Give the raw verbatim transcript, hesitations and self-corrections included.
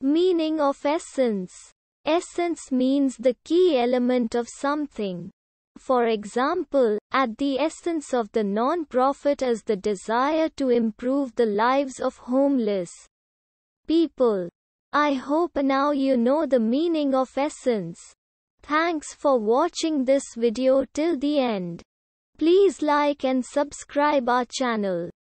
Meaning of essence. Essence means the key element of something. For example, at the essence of the non-profit is the desire to improve the lives of homeless people. I hope now you know the meaning of essence. Thanks for watching this video till the end. Please like and subscribe our channel.